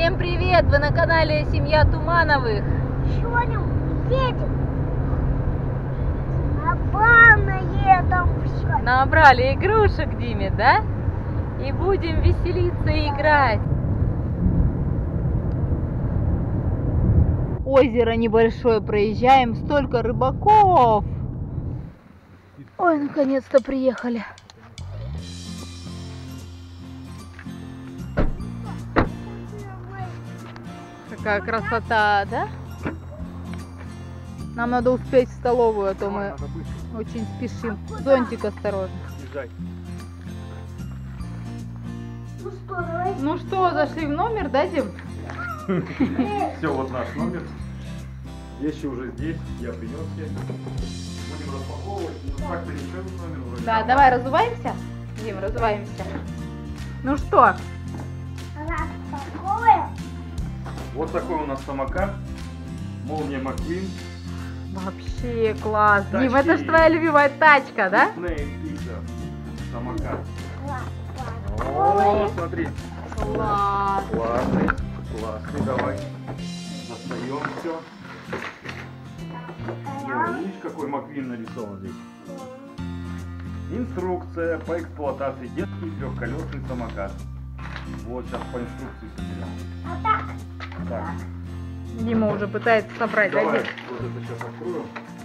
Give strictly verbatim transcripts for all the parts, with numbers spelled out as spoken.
Всем привет! Вы на канале Семья Тумановых. Сегодня едем на банное там все. Набрали игрушек Диме, да? И будем веселиться и играть. Озеро небольшое проезжаем, столько рыбаков. Ой, наконец-то приехали. Какая красота, да? Нам надо успеть в столовую, а то мы очень спешим. Зонтик осторожно. Ну что, давай. Ну что, зашли в номер, да, Дим? Все, вот наш номер. Вещи уже здесь, я принес все. Будем распаковывать. Ну, как-то ничего в номер вроде. Да, давай разуваемся. Дим, разуваемся. Ну что? Распаковываем. Вот такой у нас самокат. Молния Маквин. Вообще класс. Тачки. Дим, это же твоя любимая тачка, да? Disney Pixar. Самокат. Класс. О, смотри. Класс. Классный. Классный, давай. Достаем все. Видишь, какой Маквин нарисован здесь? Инструкция по эксплуатации детский трехколесный самокат. Вот сейчас по инструкции соберем. А так. Так, Дима уже пытается собрать, да, давай, Дим? вот это сейчас откроем.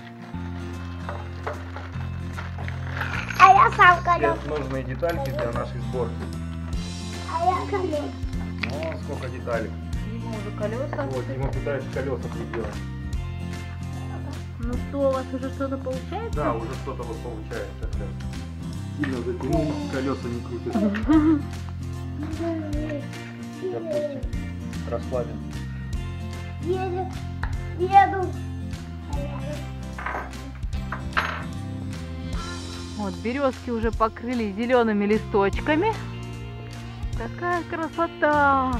А я сам колес. Сейчас нужные детальки для нашей сборки. А я колес. О, сколько деталек. Дима уже колеса. Вот, Дима пытается колеса приделать. Ну что, у вас уже что-то получается? Да, уже что-то вот получается. Сейчас. Сильно затянул, колеса не крутятся. Допустим, расслабим. Едет. Еду. Вот, березки уже покрыли зелеными листочками. Какая красота!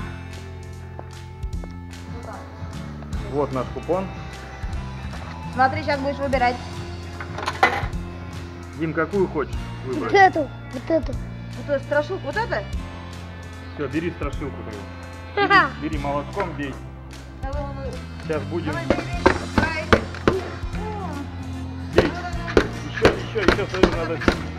Вот наш купон. Смотри, сейчас будешь выбирать. Дим, какую хочешь Вот выбрать? эту. Вот эту. Вот эту страшилку, вот это? Все, бери страшилку твою. Ха-ха. Бери, бери молотком, бей. Давай, давай. Сейчас будем. Давай, давай, давай. Бей. Еще, еще, еще, смотри, надо.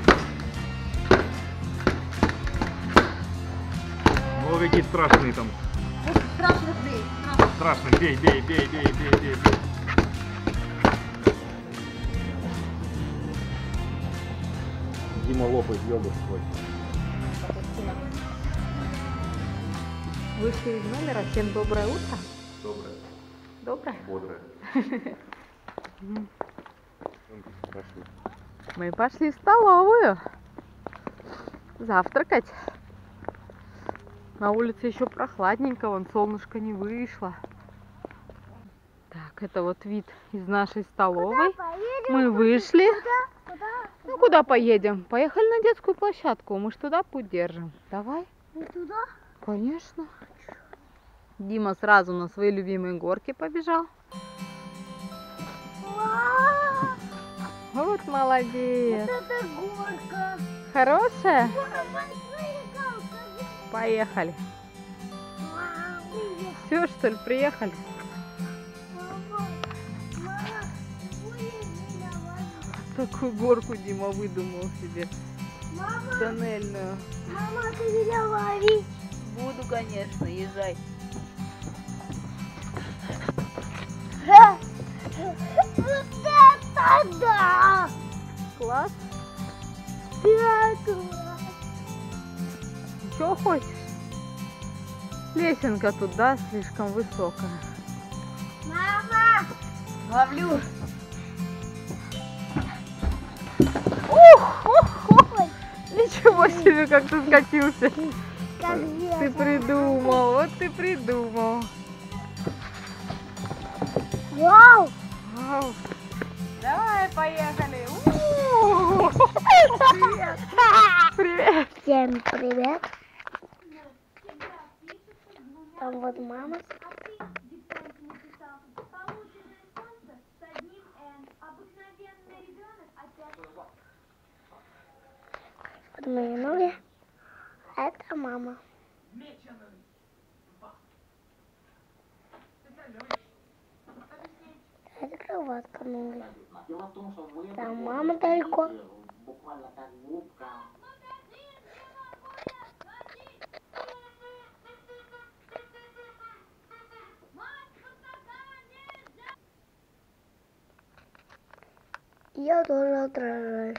О, какие страшные там. Вот страшных бей, страшных. Страшные. Бей, бей, бей, бей, бей, бей, бей. Дима лопает йогурт свой. Вышли из номера. Всем доброе утро. Доброе, Доброе. бодрое. Мы пошли в столовую завтракать. На улице еще прохладненько, вон солнышко не вышло. Так, это вот вид из нашей столовой. Поедем. Мы вышли. Куда? Куда? Ну куда поедем? Поехали на детскую площадку. Мы ж туда путь держим. Давай. Мы туда? Конечно. Дима сразу на свои любимые горки побежал. Вау! Вот молодец. Вот это горка. Хорошая? Мама, смотри, как. Поехали. Вау. Все, что ли, приехали? Мама, мама, будешь меня водить? Такую горку Дима выдумал себе. Мама, Тоннельную. мама, ты меня ловить? Буду, конечно, езжай. Ха! Вот это да! Класс. Да, класс. Что хочешь? Лесенка тут, да, слишком высокая. Мама! Ловлю. Ух, ух, ух. Ничего себе, как ты скатился. Как Ты я. придумал, вот ты придумал. Вау! Вау. Давай, поехали. У-у-у. Привет. Привет. Всем привет! Там вот мама. Вот мои ноги. Это мама. воткнули. Там мама далеко. Я тоже отражаюсь.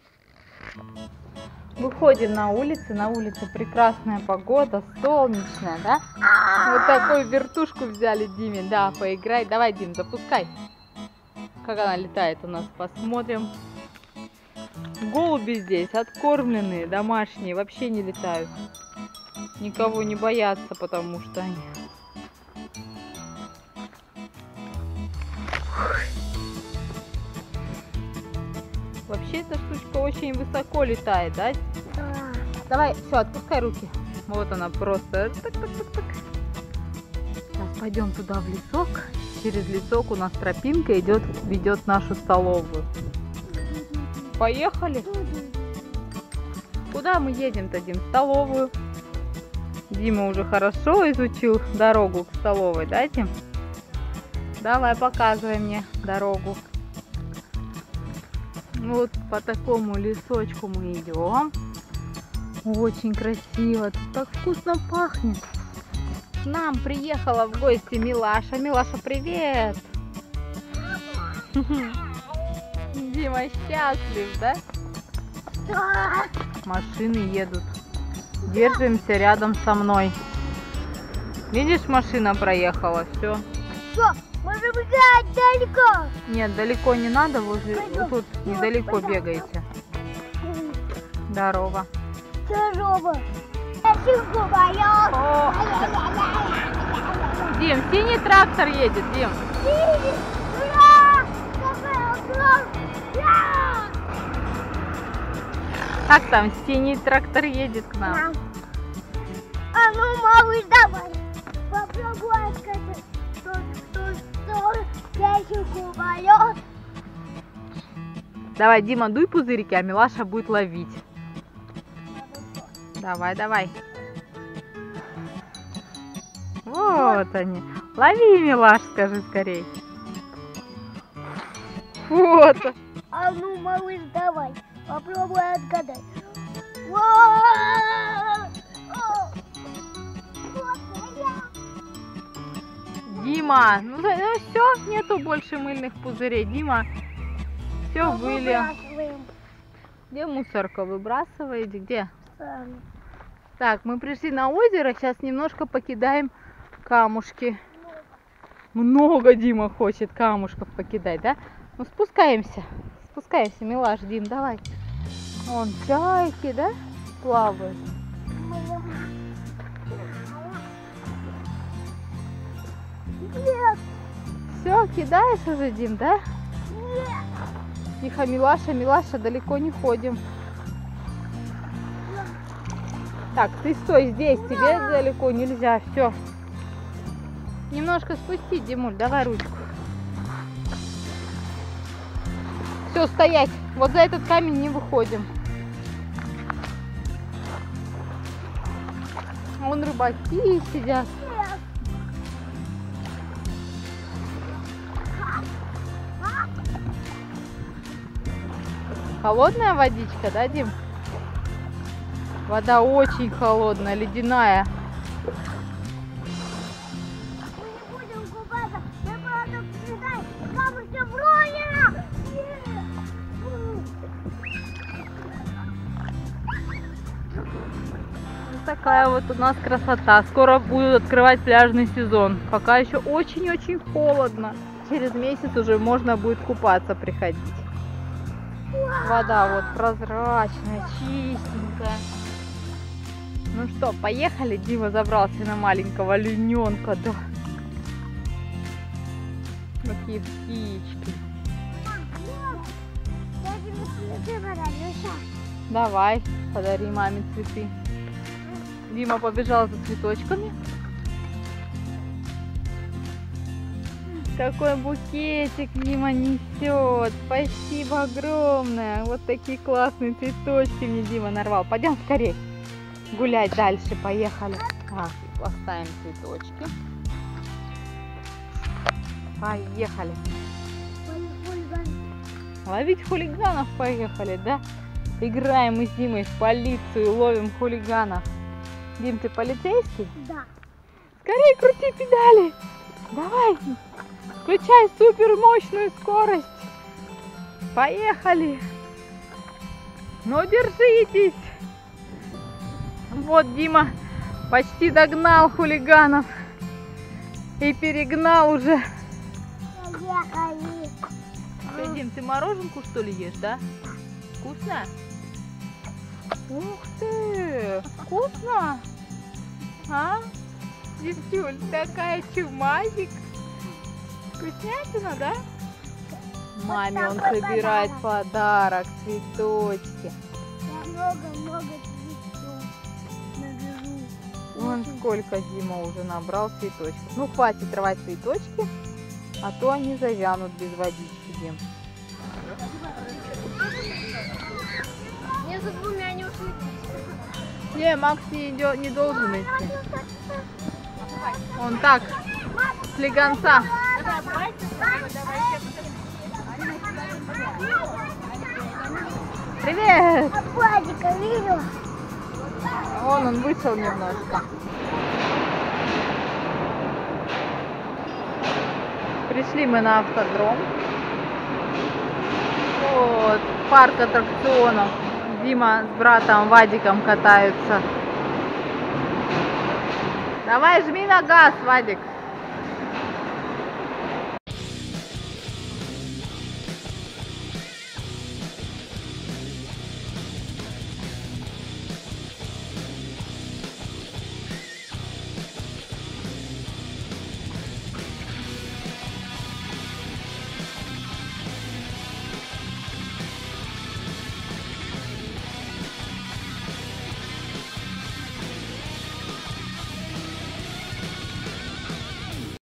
Выходим на улицу, на улице прекрасная погода, солнечная, да? Вот такую вертушку взяли Диме, да, поиграй. Давай, Дим, запускай. Как она летает у нас, посмотрим. Голуби здесь откормленные, домашние, вообще не летают. Никого не боятся, потому что они... Вообще эта штучка очень высоко летает, да? Да. Давай, все, отпускай руки. Вот она просто. Так-так-так-так. Сейчас пойдем туда в лесок. Через лесок у нас тропинка идет, ведет в нашу столовую. Поехали. Куда мы едем-то, Дим? В столовую. Дима уже хорошо изучил дорогу к столовой, да, Дим? Давай, показывай мне дорогу. Вот по такому лесочку мы идем. Очень красиво. Тут так вкусно пахнет. К нам приехала в гости Милаша. Милаша, привет! Дима счастлив, да? Да. Машины едут. Держимся рядом со мной. Видишь, машина проехала. Все. Что? Можем играть далеко. Нет, далеко не надо. Возле... Пойдем. Тут недалеко бегайте. Здорово. Здорово. Я синку боюсь. О! Дим, синий трактор едет, Дим. Ура! Какая ура! Ура! Как там, синий трактор едет к нам? Мам. А ну, малыш, давай. Попробуй сказать, что, что, что, я синку боюсь. Давай, Дима, дуй пузырики, а Милаша будет ловить. Давай, давай. Вот они. Лови, Милаш, скажи скорей. Вот. А ну, малыш, давай. Попробуй отгадать. Ва! О! Вот я. Дима, ну, ну все, нету больше мыльных пузырей. Дима, все вылил. Выбрасываем. Где мусорка выбрасываете? Где? Сами. Так, мы пришли на озеро, сейчас немножко покидаем камушки. Много Дима хочет камушков покидать, да? Ну спускаемся, спускаемся, Милаш, Дим, давай. Вон чайки, да, плавают. Нет, Все, кидаешь уже, Дим, да? нет. Тихо, Милаша, Милаша, далеко не ходим. Так, ты стой здесь, тебе далеко нельзя, все. Немножко спусти, Димуль, давай ручку. Все, стоять, вот за этот камень не выходим. Вон рыбаки сидят. Холодная водичка, да, Дим? Вода очень холодная, ледяная. Мы не будем купаться. Я просто прилетаю. Камушки броня. Вот такая вот у нас красота. Скоро будут открывать пляжный сезон. Пока еще очень-очень холодно. Через месяц уже можно будет купаться приходить. Вода вот прозрачная, чистенькая. Ну что, поехали? Дима забрался на маленького олененка, да. Какие птички. Я тебе цветы подарю сейчас. Давай, подари маме цветы. Дима побежал за цветочками. Какой букетик Дима несет. Спасибо огромное. Вот такие классные цветочки мне Дима нарвал. Пойдем скорее гулять дальше. Поехали. Так, поставим цветочки. Поехали. Поехали. Ловить хулиганов поехали, да? Играем мы с Димой в полицию, ловим хулиганов. Дим, ты полицейский? Да. Скорее крути педали. Давай. Включай супер мощную скорость. Поехали. Ну, держитесь. Вот Дима почти догнал хулиганов. И перегнал уже. Поехали. Что, Дим, ты мороженку что ли ешь, да? Вкусно? Ух ты! Вкусно? А? Девчуль, такая чумазик. Вкуснятина, да? Маме он собирает подарок, цветочки. Я много-много цветов наберу. Вон сколько Дима уже набрал цветочков. Ну, хватит рвать цветочки, а то они завянут без водички, Дим. Не за двумя не ушли. Не, Макс не, идет, не должен идти. Он так, слегонца. Привет! Владика видела? Вон он вышел немножко. Пришли мы на автодром. Вот, парк аттракционов. Дима с братом Вадиком катаются. Давай, жми на газ, Вадик.